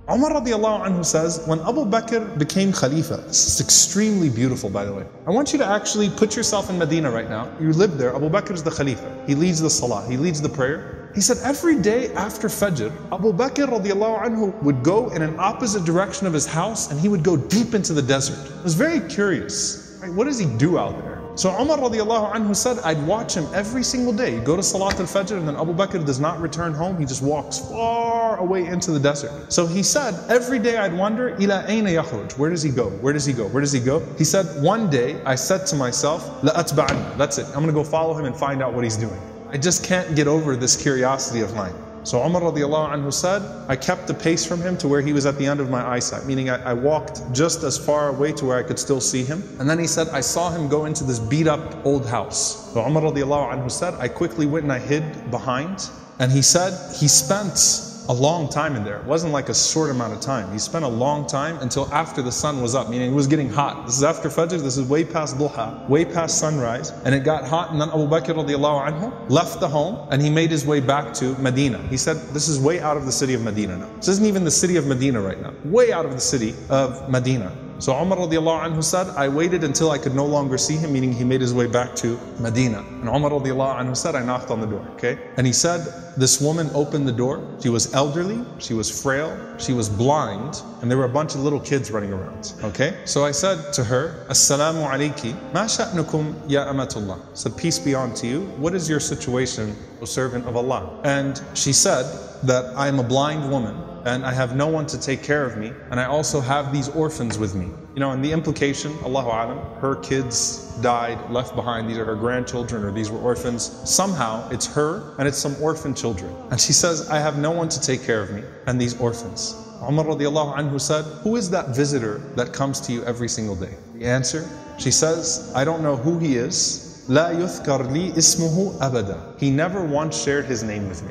Umar radiallahu anhu says, when Abu Bakr became Khalifa, this is extremely beautiful by the way. I want you to actually put yourself in Medina right now. You live there, Abu Bakr is the Khalifa. He leads the Salah, he leads the prayer. He said every day after Fajr, Abu Bakr radiallahu anhu would go in an opposite direction of his house and he would go deep into the desert. I was very curious, right? What does he do out there? So Umar radiallahu anhu said, I'd watch him every single day. Go to Salat al-Fajr and then Abu Bakr does not return home. He just walks far away into the desert. So he said, every day I'd wonder, ila ayna yakhruj? Where does he go? Where does he go? Where does he go? He said, one day I said to myself, la atba'an. That's it. I'm going to go follow him and find out what he's doing. I just can't get over this curiosity of mine. So Umar radiallahu anhu said, I kept the pace from him to where he was at the end of my eyesight, meaning I walked just as far away to where I could still see him. And then he said, I saw him go into this beat up old house. So Umar radiallahu anhu said, I quickly went and I hid behind. And he said, he spent a long time in there. It wasn't like a short amount of time. He spent a long time until after the sun was up, meaning it was getting hot. This is after Fajr, this is way past Duha, way past sunrise. And it got hot and then Abu Bakr radiallahu anhu left the home and he made his way back to Medina. He said, this is way out of the city of Medina now. This isn't even the city of Medina right now. Way out of the city of Medina. So Umar radiallahu anhu said, I waited until I could no longer see him, meaning he made his way back to Medina. And Umar radiallahu anhu said, I knocked on the door, okay? And he said, this woman opened the door. She was elderly, she was frail, she was blind, and there were a bunch of little kids running around, okay? So I said to her, Assalamu alayki, ma sha'nukum ya amatullah. I said, peace be unto you. What is your situation, O servant of Allah? And she said that I am a blind woman, and I have no one to take care of me, and I also have these orphans with me. You know, and the implication, Allahu Alam, her kids died, left behind, these are her grandchildren, or these were orphans. Somehow, it's her, and it's some orphan children. And she says, I have no one to take care of me, and these orphans. Umar radiallahu anhu said, who is that visitor that comes to you every single day? The answer, she says, I don't know who he is. La yuthkar li ismuhu abada. He never once shared his name with me.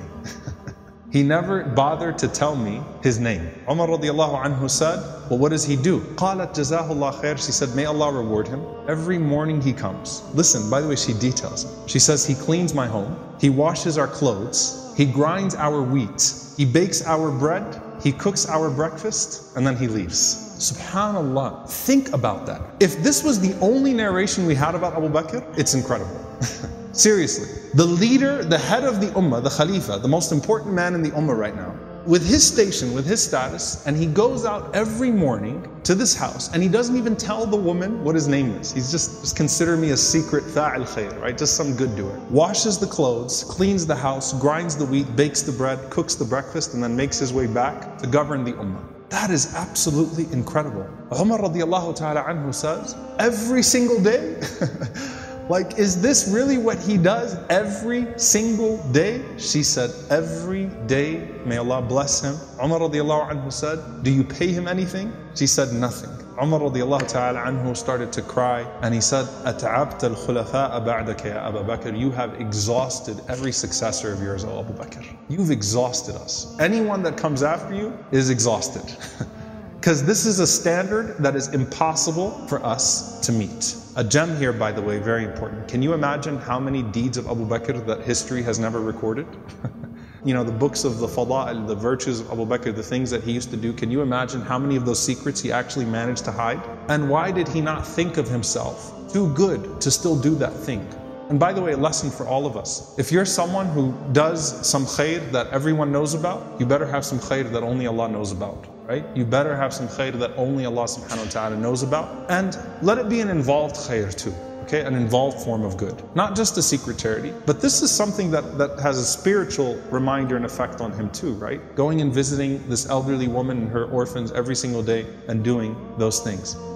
He never bothered to tell me his name. Umar radiallahu anhu said, well, what does he do? قالت جزاه الله خير. She said, may Allah reward him. Every morning he comes. Listen, by the way, she details it. She says, he cleans my home. He washes our clothes. He grinds our wheat. He bakes our bread. He cooks our breakfast. And then he leaves. Subhanallah. Think about that. If this was the only narration we had about Abu Bakr, it's incredible. Seriously, the leader, the head of the ummah, the Khalifa, the most important man in the ummah right now, with his station, with his status, and he goes out every morning to this house and he doesn't even tell the woman what his name is. He's just consider me a secret fa'il khair, right? Just some good doer. Washes the clothes, cleans the house, grinds the wheat, bakes the bread, cooks the breakfast, and then makes his way back to govern the ummah. That is absolutely incredible. Umar radiallahu ta'ala anhu says, every single day, like, is this really what he does every single day? She said, every day, may Allah bless him. Umar radiallahu anhu said, do you pay him anything? She said, nothing. Umar radiallahu ta'ala anhu started to cry and he said, أَتَعَبْتَ الْخُلَفَاءَ بَعْدَكَ يَا أَبَا بَكْرِ. You have exhausted every successor of yours, O Abu Bakr. You've exhausted us. Anyone that comes after you is exhausted. Because this is a standard that is impossible for us to meet. A gem here, by the way, very important. Can you imagine how many deeds of Abu Bakr that history has never recorded? You know, the books of the fada'il, the virtues of Abu Bakr, the things that he used to do. Can you imagine how many of those secrets he actually managed to hide? And why did he not think of himself too good to still do that thing? And by the way, a lesson for all of us. If you're someone who does some khair that everyone knows about, you better have some khair that only Allah knows about. Right? You better have some khair that only Allah subhanahu wa ta'ala knows about. And let it be an involved khair too. Okay? An involved form of good. Not just a secret charity. But this is something that has a spiritual reminder and effect on him too, right? Going and visiting this elderly woman and her orphans every single day and doing those things.